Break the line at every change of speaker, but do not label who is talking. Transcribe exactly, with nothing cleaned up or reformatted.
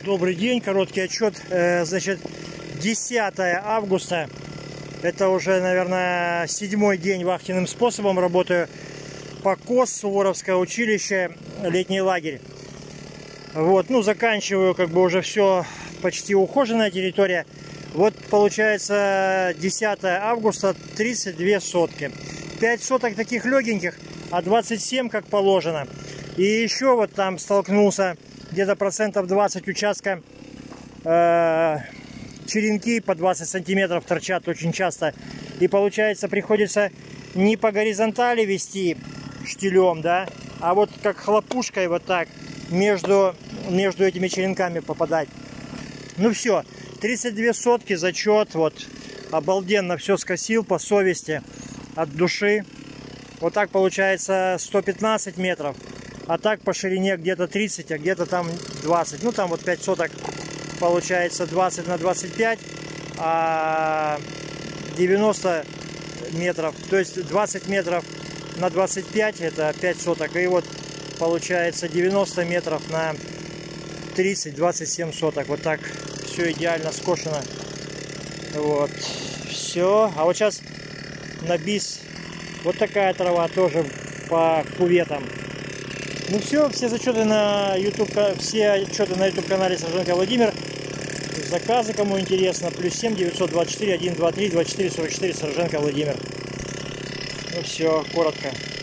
Добрый день, короткий отчет. Значит, десятое августа. Это уже, наверное, седьмой день вахтенным способом работаю. Покос, Суворовское училище, летний лагерь. Вот, ну, заканчиваю, как бы уже все почти ухоженная территория. Вот получается десятое августа, тридцать две сотки. пять соток таких легеньких, а двадцать семь как положено. И еще вот там столкнулся где-то процентов двадцать участка. Э, черенки по двадцать сантиметров торчат очень часто. И получается приходится не по горизонтали вести штилем, да, а вот как хлопушкой вот так между, между этими черенками попадать. Ну все, тридцать две сотки, зачет, вот, обалденно все скосил по совести, от души. Вот так получается сто пятнадцать метров, а так по ширине где-то тридцать, а где-то там двадцать. Ну там вот пять соток получается двадцать на двадцать пять, а девяносто метров, то есть двадцать метров на двадцать пять, это пять соток. И вот получается девяносто метров на тридцать, двадцать семь соток. Вот так все идеально скошено. Вот, все. А вот сейчас на бис вот такая трава тоже по куветам. Ну все, все зачеты на YouTube, все отчеты на YouTube канале Сарженко Владимир. Заказы, кому интересно, плюс семь девятьсот двадцать четыре сто двадцать три двадцать четыре сорок четыре Сарженко Владимир. Ну все, коротко.